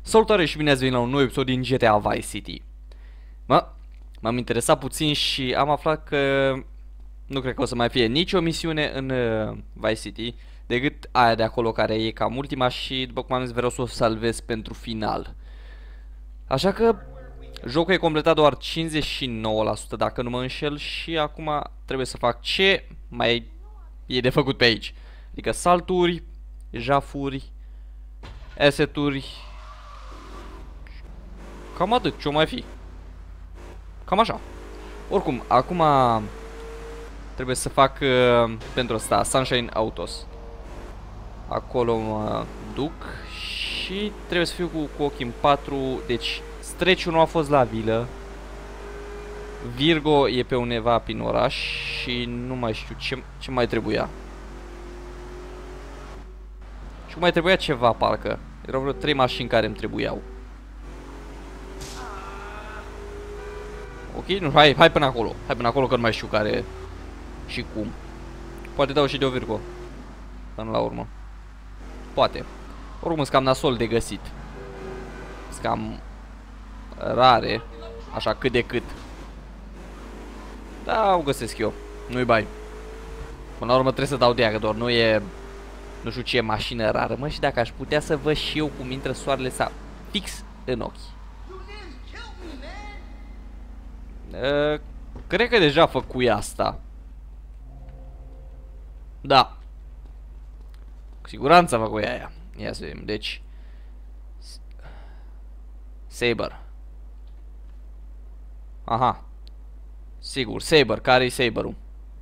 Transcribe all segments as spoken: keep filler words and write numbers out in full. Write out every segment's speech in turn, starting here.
Salutare și bine ați venit la un nou episod din G T A Vice City. Mă, m-am interesat puțin și am aflat că nu cred că o să mai fie nicio misiune în uh, Vice City decât aia de acolo care e cam ultima și, după cum am zis, vreau să o salvez pentru final. Așa că jocul e completat doar cincizeci și nouă la sută dacă nu mă înșel și acum trebuie să fac ce mai e de făcut pe aici. Adică salturi, jafuri, asset-uri. Cam atât, ce-o mai fi. Cam așa. Oricum, acum trebuie să fac uh, pentru asta Sunshine Autos. Acolo mă duc și trebuie să fiu cu, cu ochii în patru. Deci, Stretch-ul nu a fost la vilă. Virgo e pe undeva prin oraș și nu mai știu ce, ce mai trebuia. Și mai trebuia ceva, parcă. Erau vreo trei mașini care îmi trebuiau. Ok, nu, hai, hai până acolo. Hai până acolo că nu mai știu care și cum. Poate dau și de o Virgo până la urmă. Poate. Oricum sunt cam nasol de găsit. Sunt cam rare. Așa cât de cât. Da, o găsesc eu. Nu-i bai. Până la urmă trebuie să dau de ea, că doar nu e... Nu știu ce e mașină rară, mă, și dacă aș putea să văd și eu cum intră soarele sa fix în ochi. Uh, cred că deja făcui asta. Da. Cu siguranță făcui aia. Ia să vedem, deci Saber. Aha. Sigur, Saber, care-i Saber-ul?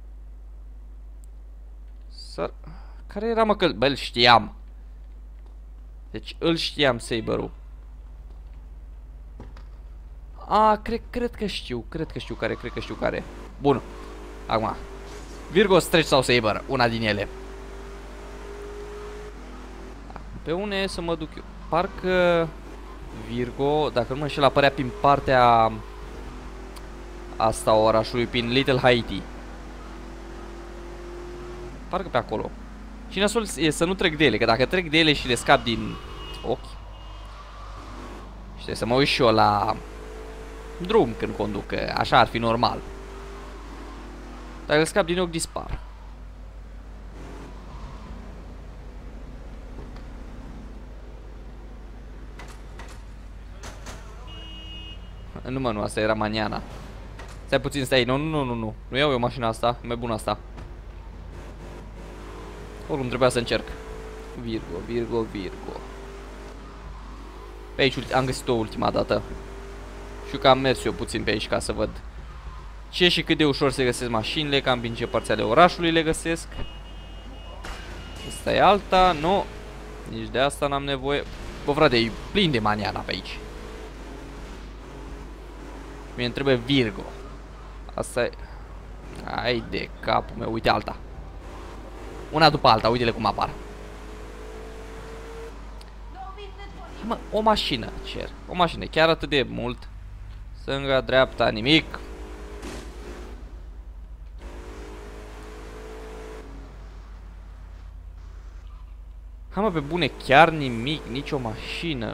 Să... Care era, mă, că... Bă, îl știam. Deci îl știam, Saber-ul. A, cred, cred că știu, cred că știu care, cred că știu care. Bun. Acum Virgo, Stretch sau Saber, una din ele. Pe une să mă duc eu? Parcă Virgo, dacă nu mă înșel, apărea prin partea asta orașului, prin Little Haiti. Parcă pe acolo. Și nasul e să nu trec de ele, că dacă trec de ele și le scap din ochi. Și trebuie să mă uit și eu la drum când conduc, că așa ar fi normal. Dacă le scap din ochi, dispar. Nu, mă, nu, asta era maniana. Stai puțin, stai, nu, nu, nu, nu, nu. Nu iau eu mașina asta, e mai bună asta. Oricum trebuia să încerc. Virgo, Virgo, Virgo. Pe aici am găsit-o ultima dată. Știu că am mers eu puțin pe aici ca să văd ce și cât de ușor se găsesc mașinile, cam din ce părți ale orașului le găsesc. Asta e alta, nu. Nici de asta n-am nevoie. Bă, frate, e plin de maniana pe aici. Mie îmi trebuie Virgo. Asta e... Hai de capul meu, uite alta. Una după alta, uite-le cum apar. Mă, o mașină cer. O mașină, chiar atât de mult. Stânga, dreapta, nimic. Hai, mă, pe bune, chiar nimic, nici o mașină.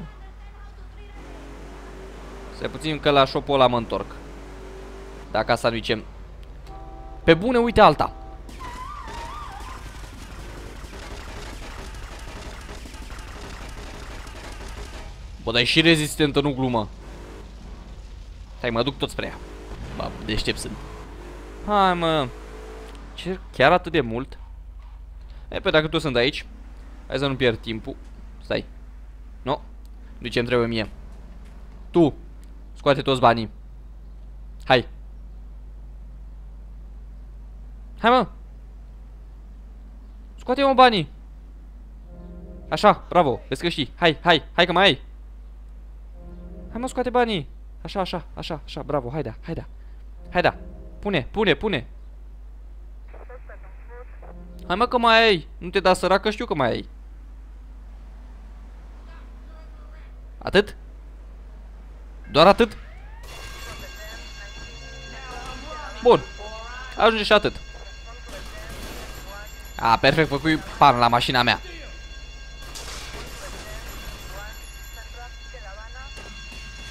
Stai puțin că la shop-ul ăla mă întorc. Dacă asta nu zicem. Pe bune, uite alta. Bă, dar e și rezistentă, nu glumă. Hai, mă duc tot spre ea. Bă, deștept sunt. Hai, mă. Ce? Chiar atât de mult? E, pe dacă tu sunt aici, hai să nu pierd timpul. Stai. Nu. Nu ce-mi trebuie mie. Tu. Scoate toți banii. Hai. Hai, mă. Scoate-mă banii. Așa, bravo, vezi că știi. Hai, hai, hai că mai ai. Hai, mă, scoate banii. Așa, așa, așa, așa, bravo, hai da, hai da. Hai da, pune, pune, pune. Hai, mă, că mai ai. Nu te da sărac, că știu că mai ai. Atât? Doar atât? Bun. Ajunge și atât. A, perfect, făcui pan la mașina mea.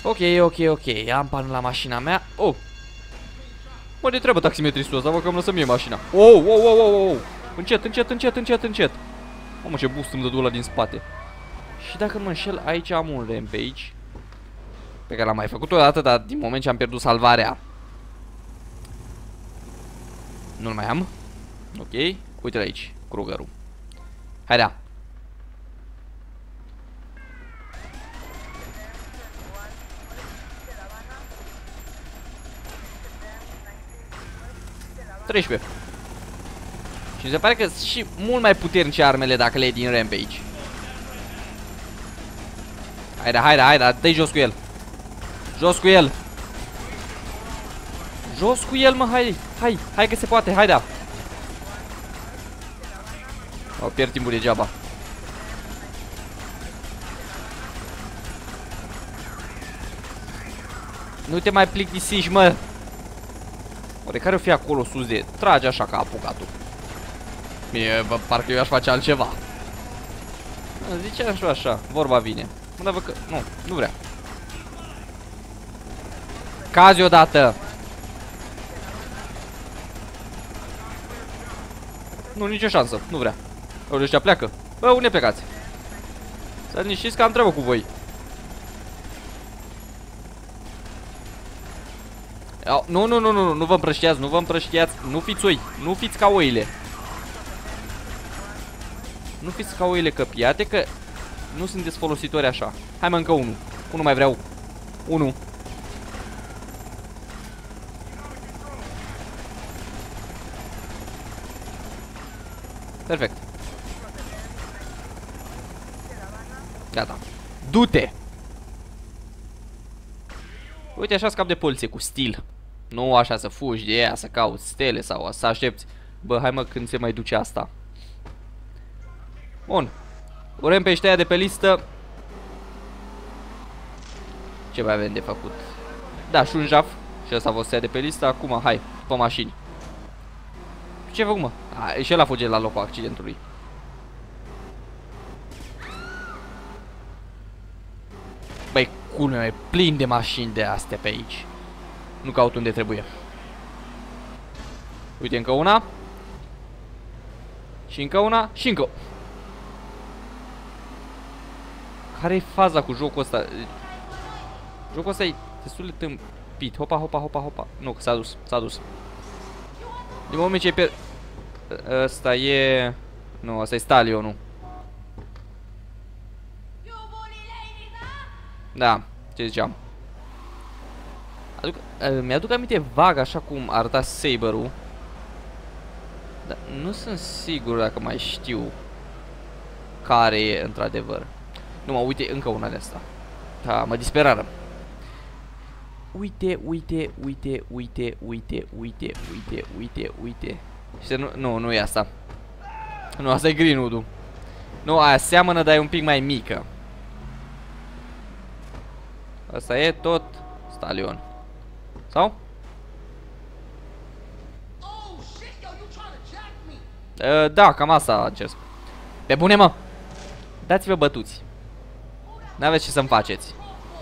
Ok, ok, ok. Am pan la mașina mea. Oh! Mă, de treabă taximetristul ăsta, vă că îmi lăsă mie mașina. Oh, oh, oh, oh, oh. Încet, încet, încet, încet, încet. Mamă, ce boost îmi dă ăla din spate. Și dacă mă înșel, aici am un rampage pe care l-am mai făcut o dată, dar din moment ce am pierdut salvarea nu-l mai am. Ok, uite-l aici, Krugerul. Haidea. treisprezece. Și mi se pare că sunt și mult mai puternice armele dacă le iei din rampage. Haide, haide, haide, dă-i jos cu el. Jos cu el. Jos cu el, mă, hai, hai, hai că se poate, haide. O, pierd timpul degeaba. Nu te mai plictisiși, mă. Oare care o fi acolo sus de... Trage așa ca apucatul. Mie, bă, parcă eu aș face altceva. Zice așa, așa, vorba vine. Mă, dar vă că... Nu, nu vrea. Cazi odată. Nu, nicio șansă, nu vrea. Bă, ăștia pleacă. Bă, unde plecați? Să liniștiți că am treabă cu voi. Nu, nu, nu, nu, nu vă împrăștiați, nu vă împrăștiați. Nu fiți oi, nu fiți ca oile. Nu fiți ca oile căpiate, că nu sunteți folositori așa. Hai, mă, încă unul. Unul mai vreau. Unu. Perfect. Gata. Du-te! Uite, așa scap de poliție, cu stil. Nu așa să fugi de ea, să cauți stele sau să aștepți. Bă, hai, mă, când se mai duce asta. Bun. Urem pe ăștia de pe listă. Ce mai avem de făcut? Da, și un jaf. Și ăsta a fost de pe listă. Acum, hai, pe mașini. Ce fac, mă? A, și el a fugit la locul accidentului. Băi, culmea, e plin de mașini de astea pe aici. Nu caut unde trebuie. Uite, încă una. Și încă una. Și încă. Care e faza cu jocul ăsta? Jocul ăsta e destul de tâmpit. Hopa, hopa, hopa, hopa. Nu, că s-a dus, s-a dus. Din moment ce e pe... Ăsta e... Nu, ăsta e Stalionul. Da, ce ziceam. Mi-aduc aminte vag așa cum arăta Saber-ul. Dar nu sunt sigur dacă mai știu care e într-adevăr. Nu, mă, uite, încă una de asta. Da, mă disperară. Uite, uite, uite, uite, uite, uite, uite, uite, uite. Și nu, nu, nu e asta. Nu, asta e Greenwood-ul. Nu, aia seamănă, dar e un pic mai mică. Asta e tot Stalion. Sau? Uh, da, cam asta încerc. Pe bune, mă. Dați-vă bătuți. N-aveți ce să-mi faceți.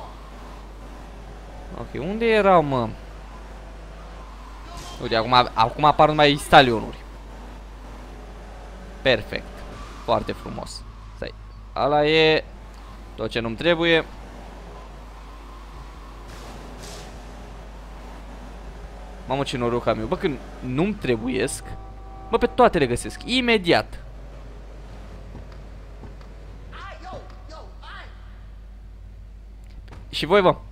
Ok, unde erau, mă? Uite, acum, acum apar numai Stalionuri. Perfect. Foarte frumos. Stai. Ala e tot ce nu-mi trebuie. Mamă, ce noroc am eu. Bă, când nu-mi trebuiesc, bă, pe toate le găsesc. Imediat. Și voi, bă.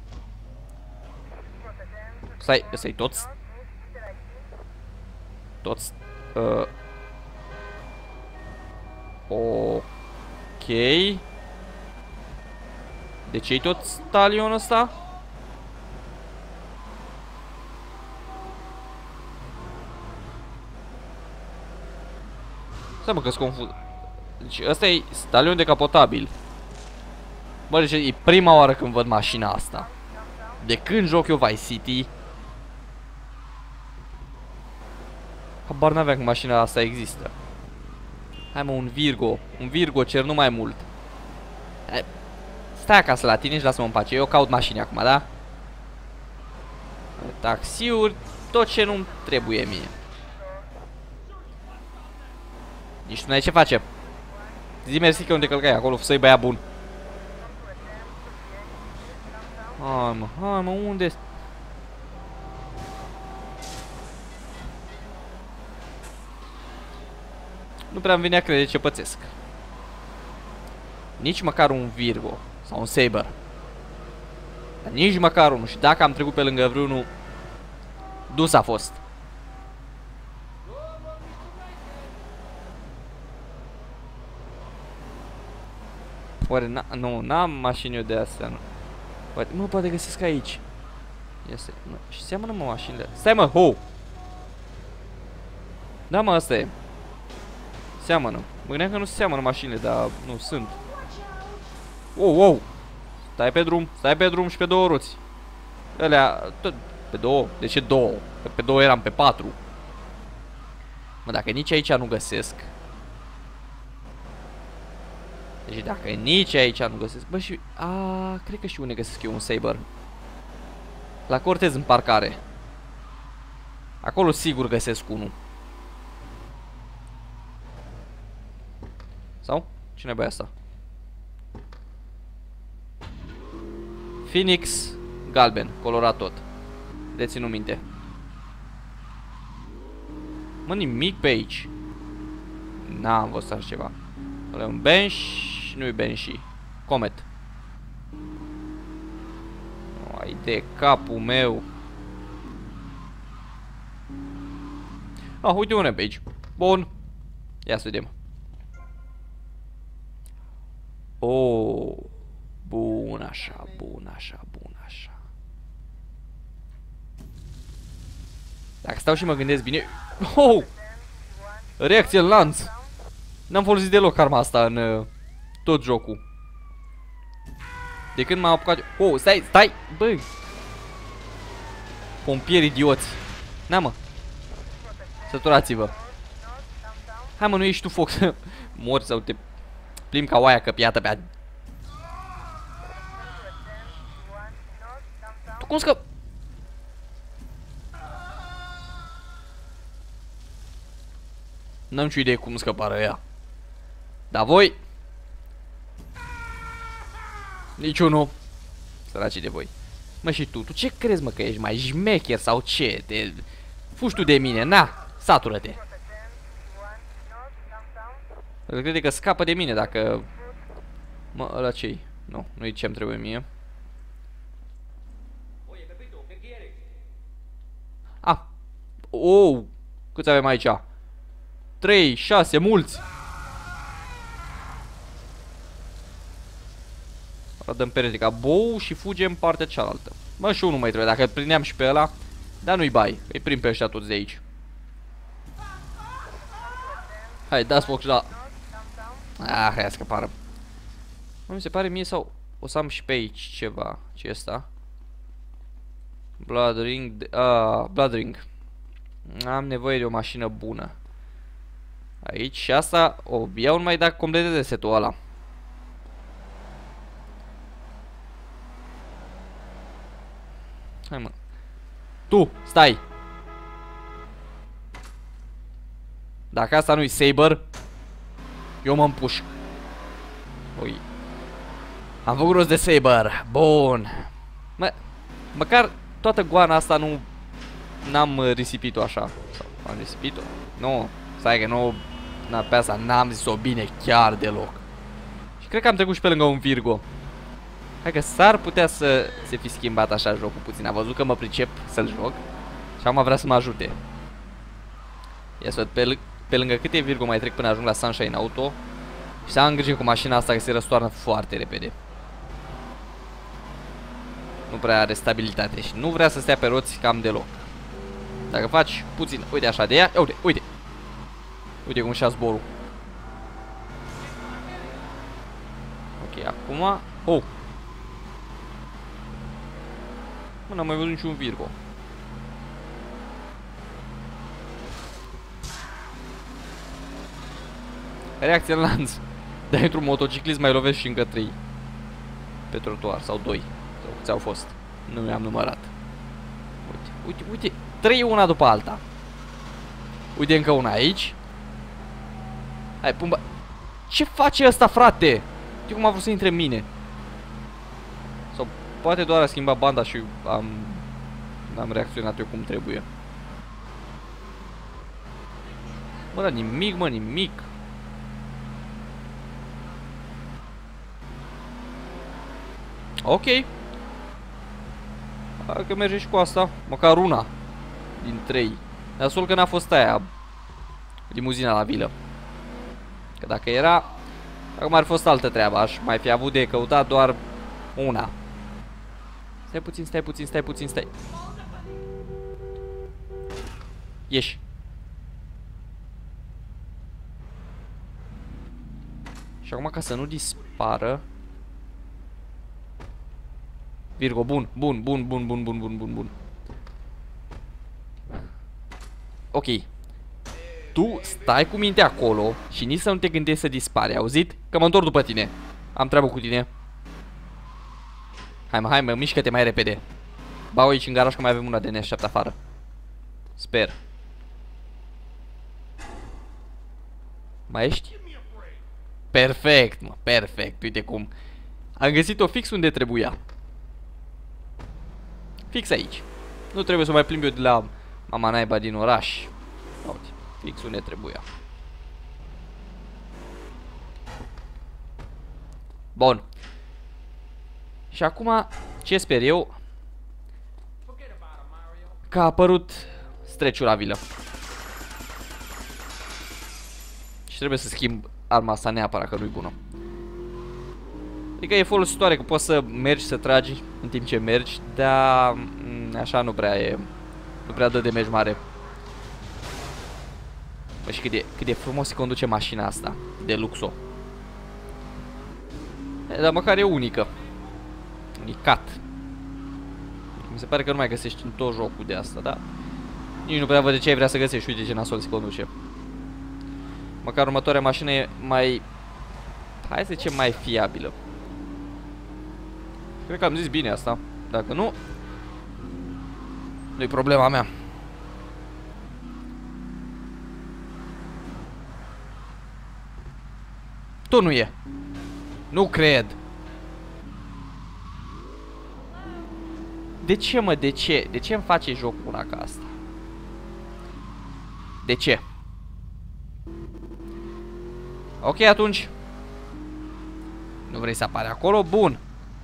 Stai, ăsta-i toți. Toți. Uh. Ok. De ce-i tot Stalionul ăsta? Stai, mă, că-s confuz. Deci ăsta e Stalion decapotabil. Bă, deci e prima oară când văd mașina asta. De când joc eu Vice City, habar n-aveam că mașina asta există. Hai, mă, un Virgo. Un Virgo cer, nu mai mult. stai acasă la tine și lasă-mă în pace. Eu caut mașini acum, da? Taxiuri, tot ce nu-mi trebuie mie. Nici tu n-ai ce face. Zi mersi că unde călcai acolo, să-i băia bun. Hai mă, hai mă, unde? Nu prea-mi vine a crede ce pățesc. Nici măcar un Virgo sau un Saber. Dar nici măcar unul. Și dacă am trecut pe lângă vreunul, dus a fost. Oare na nu, n-am mașini eu de astea, nu. Poate, mă, poate găsesc aici. Ia stai, mă, și seamănă mă mașinile. Stai mă, ho! Da mă, asta e. Seamănă. Mă gândeam că nu seamănă mașinile, dar nu sunt. Wow, wow! Stai pe drum, stai pe drum și pe două roți. Alea, tot pe două, de ce două? Că pe două eram pe patru. Mă, dacă nici aici nu găsesc. Deci dacă nici aici nu găsesc. Bă, și... A, cred că și unde găsesc eu un Saber. La Cortez în parcare. Acolo sigur găsesc unul. Sau? Cine băia asta? Phoenix galben, colorat tot. Deținu minte. Mă, nimic pe aici. N-am văzut așa ceva. Ăla e un Bench. Nu-i Banshee. Comet. Ai de capul meu. Ah, uite un pe aici. Bun. Ia să vedem. Oh. Bun așa, bun așa, bun așa. Dacă stau și mă gândesc bine. Oh! Reacție în lanț. N-am folosit deloc arma asta în uh, tot jocul. De când m-am apucat. Oh, stai, stai, băi. Pompieri idioți. Na mă. Săturați-vă. Hai mă, nu ești tu foc să mori sau te plimbi ca oaia căpiată pe a... Tu cum scăp? N-am nicio idee cum scăpară ea. Dar voi? Niciunul. Săracii de voi. Mă, și tu? Tu ce crezi, mă, că ești mai șmecher sau ce? Te... Fugi tu de mine, na, satură-te. El crede că scapă de mine dacă... Mă, ăla ce-i? Nu, nu-i ce-mi trebuie mie. Ah. Oh. Câți avem aici? trei, șase, mulți. Dăm perete ca bou și fugem partea cealaltă. Mă, și unul mai trebuie, dacă îl prindeam și pe ăla. Dar nu-i bai, îi prind pe ăștia toți de aici. Hai, dați foc și la... Ah, hai, scăpară. Nu mi se pare mie sau... O să am și pe aici ceva. Ce e asta? Blood Ring... Ah, Blood Ring. Am nevoie de o mașină bună. Aici și asta o iau numai dacă completeze setul ăla. Hai mă. Tu, stai. Dacă asta nu-i Saber, eu mă împușc. Ui. Am făcut rost de Saber. Bun. Mă, măcar toată goana asta nu... N-am risipit-o așa. Sau am risipit-o? Nu. Stai că nu... Na, pe asta n-am zis-o bine chiar deloc. Și cred că am trecut și pe lângă un Virgo. Hai că s-ar putea să se fi schimbat așa jocul puțin. A văzut că mă pricep să-l joc și acum vrea să mă ajute. Ia să văd pe, pe lângă câte Virgo mai trec până ajung la Sunshine Auto. Și să am grijă cu mașina asta că se răstoarnă foarte repede. Nu prea are stabilitate și nu vrea să stea pe roți cam deloc. Dacă faci puțin, uite așa de ea, uite, uite. Uite cum și-a zborul. Ok, acum... Oh! Mă, n-am mai văzut niciun Virgo. Reacție în lanț. De într-un motociclist mai lovesc și încă trei. pe trotuar, sau doi. Sau câți au fost. Nu mi-am numărat. Uite, uite, uite. Trei una după alta. Uite încă una aici. Hai, pumba. Ce face ăsta, frate? Știi cum a vrut să intre în mine? Sau poate doar a schimbat banda și am... N-am reacționat eu cum trebuie. Mă, da, nimic, mă, nimic. Ok. Hai că merge și cu asta. Măcar una din trei. Dar sol că n-a fost aia limuzina la vilă. Că dacă era, acum ar fi fost altă treabă. Aș mai fi avut de căutat doar una. Stai puțin, stai puțin, stai puțin, stai. Ieși. Și acum, ca să nu dispară. Virgo, bun, bun, bun, bun, bun, bun, bun, bun, bun. Ok. Tu stai cu minte acolo și nici să nu te gândești să dispari, auzit? Că mă întorc după tine. Am treabă cu tine. Hai mă, hai mă, mișcă-te mai repede. Bau aici în garaj că mai avem una de ne așteaptă afară. Sper. Mai ești? Perfect, mă, perfect. Uite cum. Am găsit-o fix unde trebuia. Fix aici. Nu trebuie să mai plimb eu de la mama naiba din oraș. Uite, fix unde trebuia. Bun. Și acum, ce sper eu? Că a apărut streciul la vilă. Și trebuie să schimb arma asta neapărat, că nu-i bună. Adică e folositoare, că poți să mergi, să tragi în timp ce mergi, dar așa nu prea e. Nu prea dă damage mare. Bă, și cât de, cât de frumos se conduce mașina asta de luxo. E, dar măcar e unică. Unicat. Mi se pare că nu mai găsești în tot jocul de asta, da? Nici nu prea văd de ce ai vrea să găsești. Uite ce nasol se conduce. Măcar următoarea mașină e mai... Hai să zicem mai fiabilă. Cred că am zis bine asta. Dacă nu, nu-i problema mea. Tu nu e. Nu cred. De ce, mă, de ce? De ce îmi face jocul una ca asta? De ce? Ok, atunci. Nu vrei să apare acolo? Bun.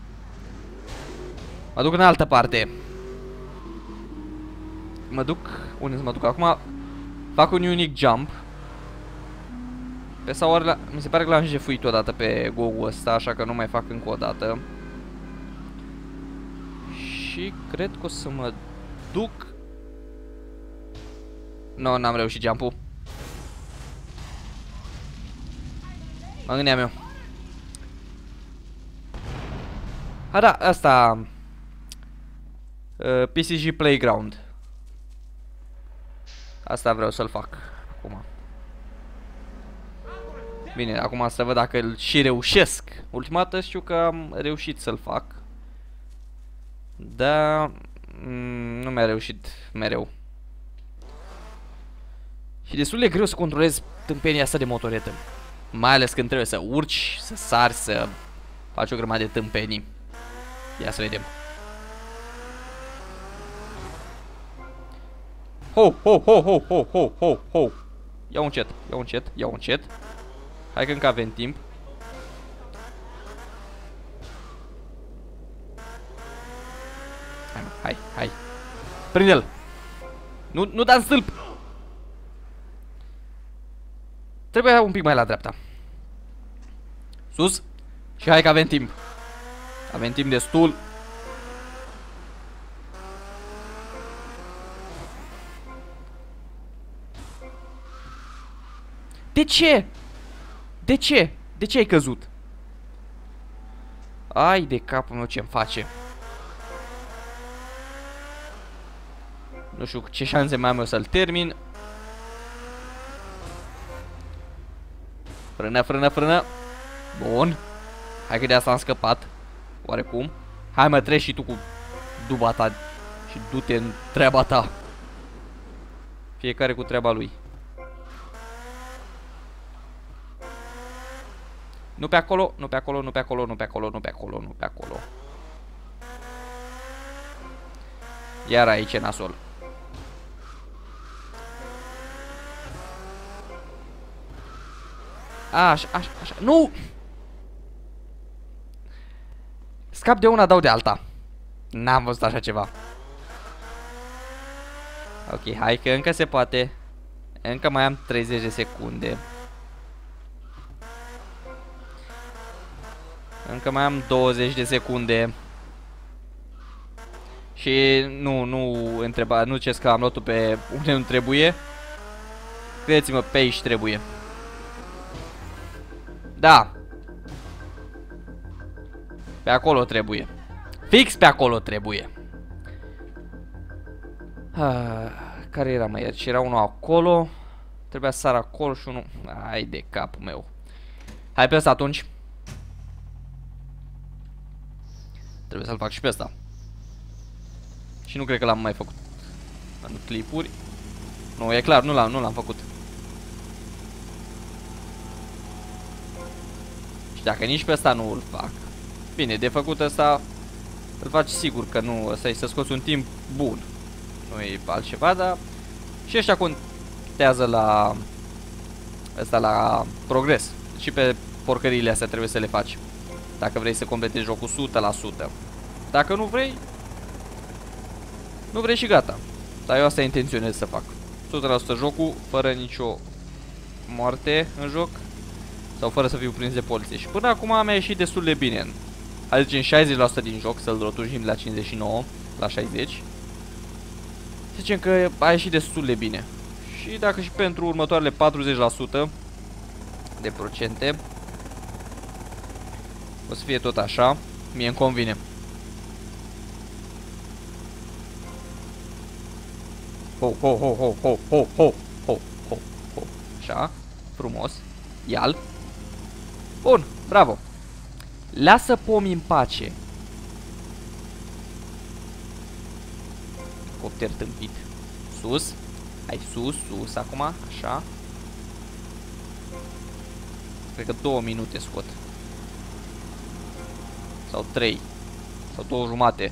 Mă duc în altă parte. Mă duc... Unde să mă duc acum? Fac un unique jump. Pe sau ori la... Mi se pare că l-am jefuit odată pe go-ul ăsta, așa că nu mai fac încă o dată. Și cred că o să mă duc... Nu, n-am reușit jump-ul. Mă gândeam eu. A, da, asta... Uh, P C G Playground. Asta vreau să-l fac acum. Bine, acum să văd dacă îl și reușesc. Ultima dată știu că am reușit să-l fac. Dar nu mi-a reușit mereu. Și destul de greu să controlez tâmpenia asta de motoretă. Mai ales când trebuie să urci, să sari, să faci o grămadă de tâmpenii. Ia să vedem. Ho, ho, ho, ho, ho, ho, ho, ho. Ia încet, ia încet, ia încet. Hai că încă avem timp. Hai, mă, hai, hai. Prinde-l. Nu, nu da în stâlp. Trebuie un pic mai la dreapta. Sus. Și hai că avem timp. Avem timp destul. De ce? De ce? De ce ai căzut? Ai de capul meu ce-mi face. Nu știu ce șanse mai am eu să-l termin. Frână, frână, frână. Bun. Hai că de asta am scăpat. oarecum. Hai mă, treci și tu cu duba ta și du-te în treaba ta. Fiecare cu treaba lui. Nu pe acolo, nu pe acolo, nu pe acolo, nu pe acolo, nu pe acolo, nu pe acolo. Iar aici e nasol. Așa, așa, așa. Nu! Scap de una, dau de alta. N-am văzut așa ceva. Ok, hai că încă se poate. Încă mai am treizeci de secunde. Încă mai am douăzeci de secunde. Și nu, nu întreba, nu ziceți că am luat-o pe unde nu trebuie. Credeți-mă, pe aici trebuie. Da. Pe acolo trebuie. Fix pe acolo trebuie. Ah, care era mai aici? Era unul acolo. Trebuia să sar acolo și unul. Hai de capul meu. Hai pe ăsta atunci. Trebuie să-l fac și pe ăsta. Și nu cred că l-am mai făcut în clipuri. Nu, e clar, nu l-am nu l-am făcut. Și dacă nici pe ăsta nu îl fac. Bine, de făcut ăsta îl faci sigur că nu, ăsta e să scoți un timp bun. Nu e altceva, dar și ăștia contează la ăsta la progres. Și pe porcăriile astea trebuie să le faci. Dacă vrei să completezi jocul o sută la sută. Dacă nu vrei, nu vrei și gata. Dar eu asta intenționez să fac. o sută la sută jocul, fără nicio moarte în joc. Sau fără să fiu prins de poliție. Și până acum mi-a ieșit destul de bine. Hai zicem șaizeci la sută din joc, să-l rotunjim la cincizeci și nouă, la șaizeci. Zicem că a ieșit destul de bine. Și dacă și pentru următoarele patruzeci la sută de procente o să fie tot așa, mie îmi convine. Ho, ho, ho, ho, ho, ho, ho, ho, ho, ho. Așa, frumos. Ia-l. Bun, bravo. Lasă pomii în pace. Copter tâmpit. Sus. Hai sus, sus acum, așa. Cred că două minute scot. Sau trei. Sau două jumate.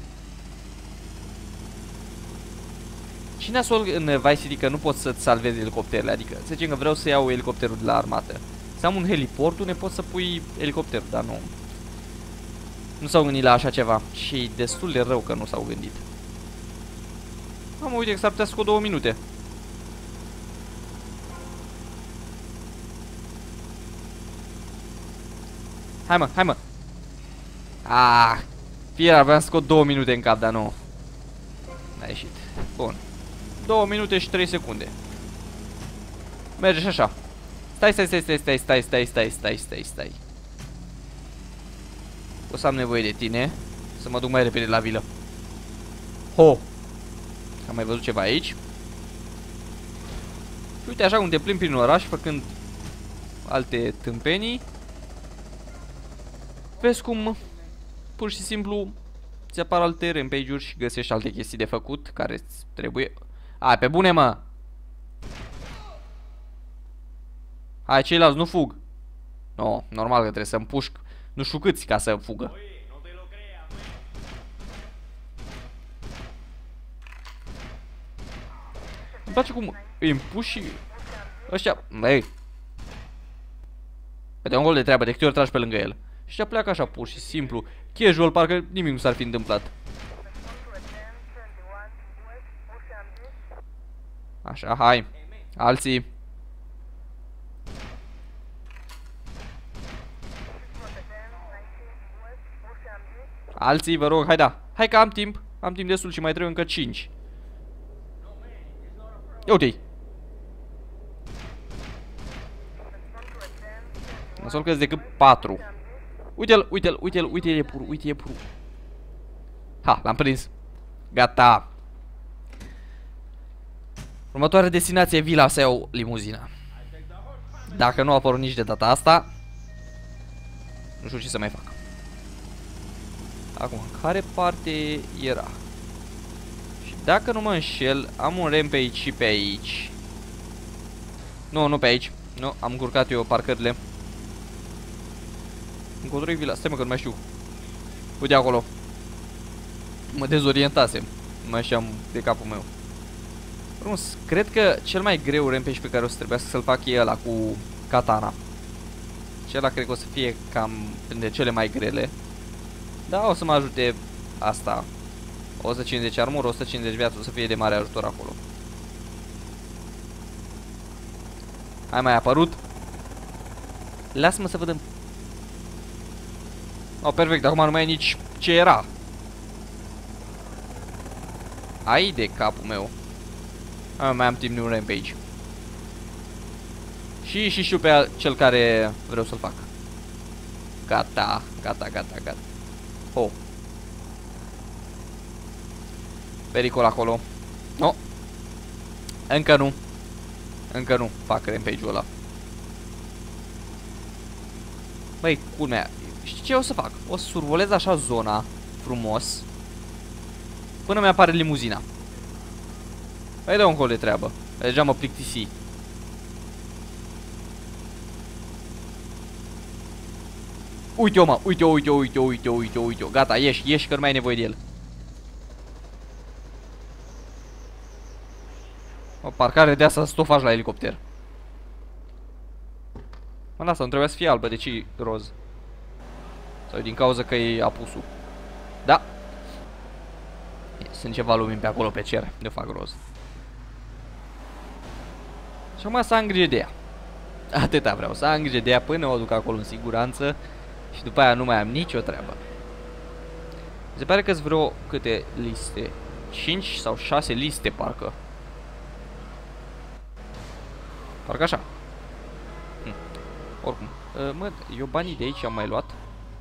Și nasol în Vice City că nu poți să-ți salvezi elicopterele. Adică, să zicem că vreau să iau elicopterul de la armată. Să am un heliport unde poți să pui elicopterul, dar nu. Nu s-au gândit la așa ceva. Și e destul de rău că nu s-au gândit. Am uite că s-ar putea să scot două minute. Hai mă, hai mă. Ah, fiera, aveam să scot două minute în cap, dar nu. N-a ieșit. Bun. două minute și trei secunde. Merge și așa. Stai, stai, stai, stai, stai, stai, stai, stai, stai, stai, stai. O să am nevoie de tine. Să mă duc mai repede la vilă. Ho! Am mai văzut ceva aici. Și uite așa cum te plimbi prin oraș făcând alte tâmpenii. Vezi cum pur și simplu ți apar alte rampage-uri și găsești alte chestii de făcut care îți trebuie. Hai, pe bune, mă! Hai, ceilalți nu fug. No, normal că trebuie să împușc nu știu câți ca să fugă. Îmi place cum îi împuși și ăștia, măi, de un gol de treabă, de câte ori tragi pe lângă el. Și ăștia pleacă așa pur și simplu, casual, parcă nimic nu s-ar fi întâmplat. Așa, hai. Alții. Alții, vă rog, hai da. Hai că am timp. Am timp destul și mai trebuie încă cinci. Ia uite-i. Nasol că-s decât patru. Uite-l, uite-l, uite-l, uite-l, e pur, uite-l, e pur. Ha, l-am prins. Gata. Următoarea destinație e vila, să iau limuzina. Dacă nu a apărut nici de data asta, nu știu ce să mai fac. Acum, care parte era? Și dacă nu mă înșel, am un rampage și pe aici. Nu, nu pe aici. Nu, am încurcat eu parcările. Încotro-i vila. Stai mă că nu mai știu. Uite acolo. Mă dezorientasem. Nu mai știam de capul meu. Frumos, cred că cel mai greu rampage pe care o să trebuiască să-l fac e ăla cu katana. Cela cred că o să fie cam de cele mai grele. Da, o să mă ajute asta. o sută cincizeci armură, o sută cincizeci viață, o să fie de mare ajutor acolo. Hai, mai apărut. Lasă-mă să vedem. Oh, perfect, acum nu mai e nici ce era. Ai de capul meu. Ah, mai am timp de un rampage. Și, și știu pe cel care vreau să-l fac. Gata, gata, gata, gata. Oh. Pericol acolo. No. Încă nu. Încă nu fac rampage-ul ăla. Băi, culmea. Știi ce o să fac? O să survolez așa zona frumos până mi-apare limuzina. Păi dă un col de treabă. Deja mă plictisi. Uite-o, mă, uite-o, uite-o, uite-o, uite-o, uite-o, uite-o. Gata, ieși, ieși că nu mai ai nevoie de el. O parcare de asta să o faci la elicopter. Mă, asta nu trebuia să fie albă, de ce roz? Sau din cauza că e apusul. Da. Sunt ceva lumini pe acolo pe cer, de fac roz. Și acum să am grijă de ea. Atâta vreau, să am grijă de ea până o duc acolo în siguranță. Și după aia nu mai am nicio treabă. Se pare că-s vreo câte liste? cinci sau șase liste, parcă. Parcă așa. hm. Oricum, mă, eu banii de aici am mai luat.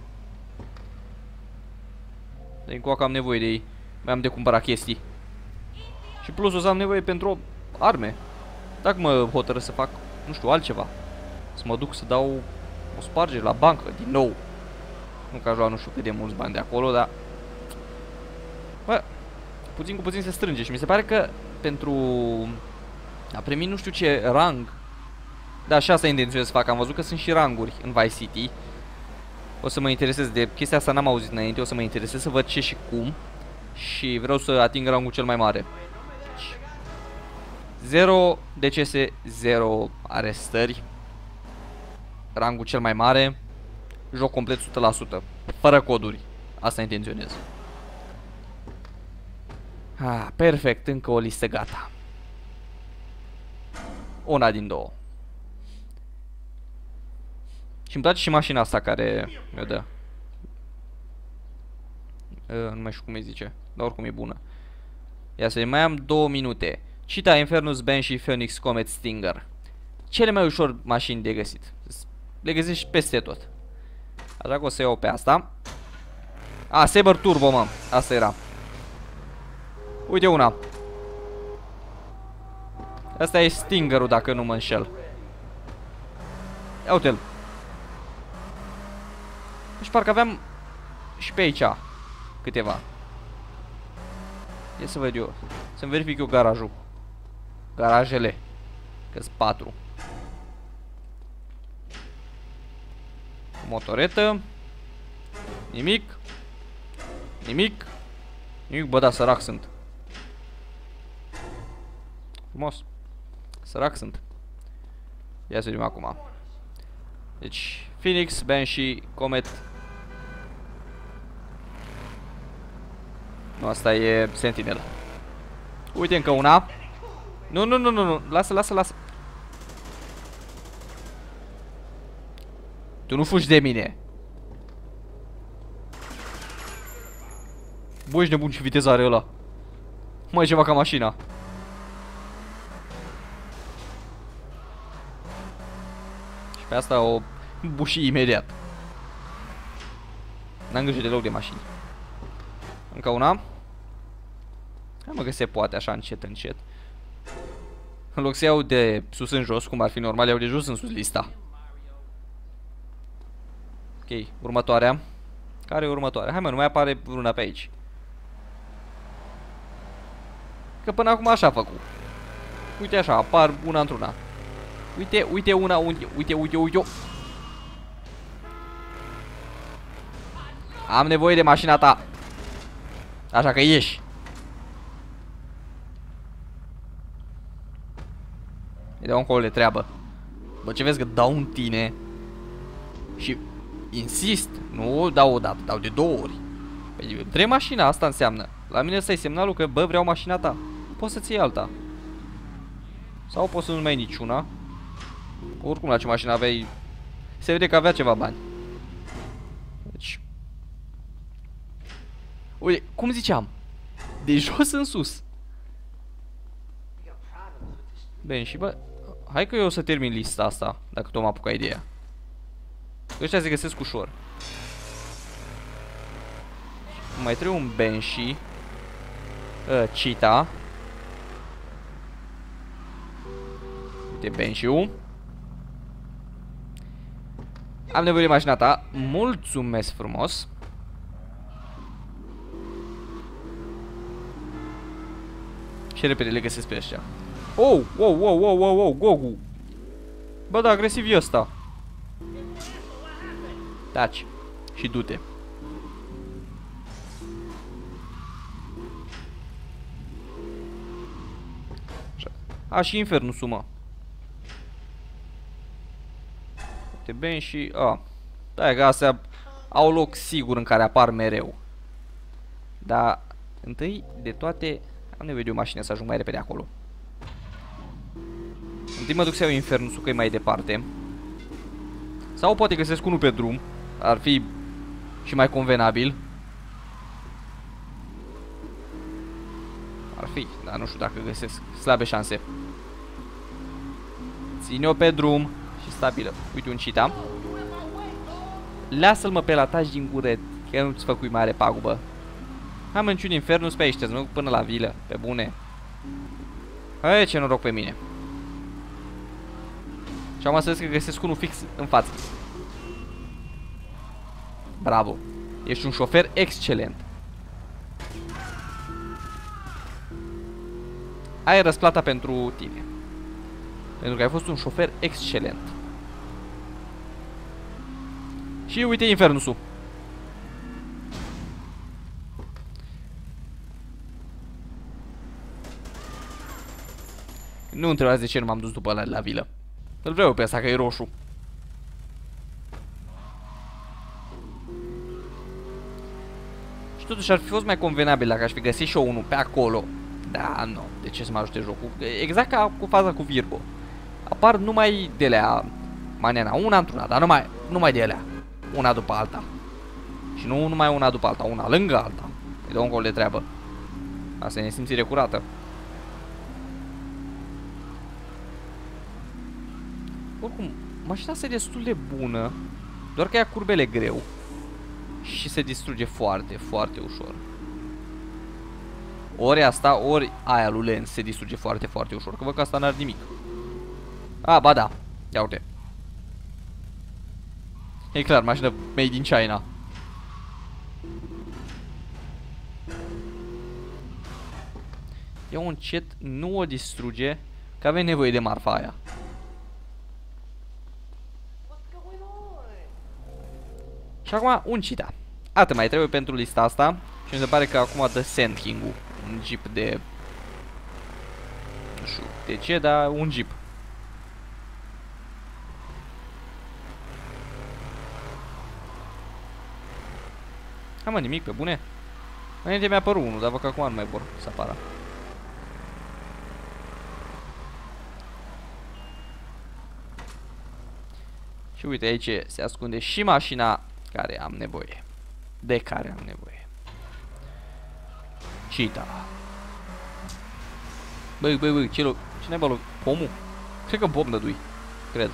De încoacă am nevoie de ei. Mai am de cumpărat chestii. Și plus o să am nevoie pentru arme. Dacă mă hotărăsc să fac, nu știu, altceva, să mă duc să dau o spargere la bancă, din nou. Nu că aș lua nu știu cât de mulți bani de acolo, dar bă, puțin cu puțin se strânge. Și mi se pare că pentru a primi nu știu ce rang. Da, și asta intenționez să fac. Am văzut că sunt și ranguri în Vice City. O să mă interesez de chestia asta, n-am auzit înainte. O să mă interesez să văd ce și cum. Și vreau să ating rangul cel mai mare. Zero decese, zero arestări. Rangul cel mai mare. Joc complet o sută la sută. Fără coduri. Asta intenționez. Ah, perfect, încă o listă gata. Una din două. Și îmi place și mașina asta care mi-o dă. uh, Nu mai știu cum îi zice, dar oricum e bună. Ia să mai am două minute. Cheetah, Infernus, Banshee, Phoenix, Comet, Stinger. Cele mai ușor mașini de găsit. Le găsești peste tot. Așa că o să iau pe asta. A, Saber Turbo, mă. Asta era. Uite una. Asta e Stingerul, dacă nu mă înșel. Ia uite-l. Și parcă aveam și pe aici câteva. Ia să văd eu. Să-mi verific eu garajul. Garajele. Că-s patru. Motoretă. Nimic. Nimic. Nimic, bă, da, sărac sunt. Frumos. Sărac sunt. Ia să vedem acum. Deci, Phoenix, Banshee, Comet. Nu, asta e Sentinel. Uite încă una. Nu, nu, nu, nu, nu. Lasă, lasă, lasă. Tu nu fugi de mine. Bă, ești nebun, ce viteză are ăla. Mai ceva ca mașina. Și pe asta o buși imediat. N-am grijă deloc de mașini. Încă una. Hai mă, că se poate așa încet, încet. În loc să iau de sus în jos, cum ar fi normal, iau de jos în sus lista. Ok, următoarea. Care e următoarea? Hai mă, nu mai apare vreuna pe aici. Că până acum așa a făcut. Uite așa, apar una într-una. Uite, uite una, uite, uite, uite, uite. Am nevoie de mașina ta. Așa că ieși. Îi dau un col de treabă. Bă, ce vezi că dau în tine. Și insist. Nu dau o dată, dau de două ori. Păi trebuie mașina, asta înseamnă. La mine ăsta e semnalul că, bă, vreau mașina ta. Poți să-ți iei alta. Sau poți să nu mai ai niciuna. Oricum la ce mașină aveai. Se vede că avea ceva bani. Deci uite, cum ziceam, de jos în sus. Bine, și bă, hai că eu o să termin lista asta, dacă tot m-a apucat ideea. Ăștia se găsesc ușor. Mai trebuie un Banshee, uh, Cheetah. Uite Banshee-ul. Am nevoie de mașina ta. Mulțumesc frumos. Și repede le găsesc pe ăștia. Oh, wow, wow, wow, wow, wow, Gogu. Bă, da, agresiv e ăsta. Taci. Și du-te. A, și infernul sumă. Uite, Ben și... A, da, că astea au loc sigur în care apar mereu. Dar, întâi de toate, am nevoie de o mașină să ajung mai repede acolo. Întâi mă duc să iau infernul, că e mai departe. Sau poate găsesc unul pe drum. Ar fi și mai convenabil. Ar fi, dar nu știu dacă găsesc. Slabe șanse. Ține-o pe drum și stabilă. Uite un Cheetah. Lasă-l mă pe la taci din gură, că nu-ți făcui mare pagubă. Am înciun infernul pe aici, să mă duc până la vilă, pe bune. Hai, ce noroc pe mine. Și am să vezi că găsesc unul fix în față. Bravo. Ești un șofer excelent. Ai răsplata pentru tine. Pentru că ai fost un șofer excelent. Și uite infernusul. Nu întrebați de ce nu m-am dus după ăla la vilă. Îl vreau pe ăsta că e roșu. Și totuși ar fi fost mai convenabil dacă aș fi găsit și eu unul pe acolo. Da, nu, de ce să mă ajute jocul? Exact ca cu faza cu Virgo. Apar numai de alea manena, una într-una, dar numai, numai de alea. Una după alta. Și nu numai una după alta, una lângă alta. Îi dă un gol de treabă. Asta e nesimțire curată. Oricum, mașina asta e destul de bună. Doar că ia curbele greu. Și se distruge foarte, foarte ușor. Ori asta, ori aia lui Lens se distruge foarte, foarte ușor. Că văd că asta n-are nimic. A, ba da. Ia uite. E clar, mașină made in China. Ia un încet, nu o distruge, că avem nevoie de marfa aia. Și acum un Cheetah. Atât mai trebuie pentru lista asta. Și mi se pare că acum dă Sand King-ul. Un jeep de... Nu știu de ce, dar un jeep. Hai mă, nimic, pe bune. Înainte mi-a apărut unul, dar văd că acum nu mai vor să apară. Și uite, aici se ascunde și mașina care am nevoie. De care am nevoie. Cheetah. Băi, băi, băi, ce loc? Cine bă loc? Pomul? Cred că Bob dădui. Cred.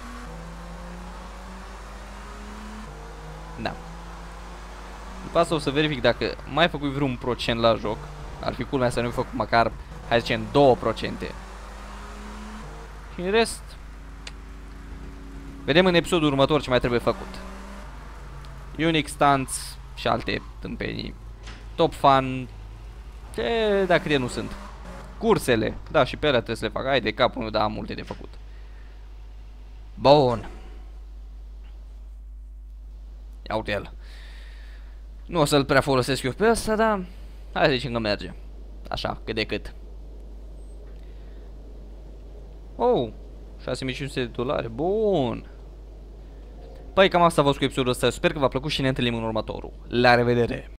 Da. După asta o să verific dacă mai făcut vreun procent la joc. Ar fi culmea să nu fi făcut măcar, hai să zicem, două procente. Și în rest vedem în episodul următor ce mai trebuie făcut. Unique Stunts și alte tâmpenii. Top Fun, ce, da, câte nu sunt. Cursele, da, și pe alea trebuie să le fac. Hai de capul meu, da, am multe de făcut. Bun. Ia uite el. Nu o să-l prea folosesc eu pe ăsta, dar hai să zicem că merge. Așa, cât de cât. Oh, șase mii cinci sute de dolari, bun. Păi cam asta a fost cu episodul ăsta, sper că v-a plăcut și ne întâlnim în următorul. La revedere!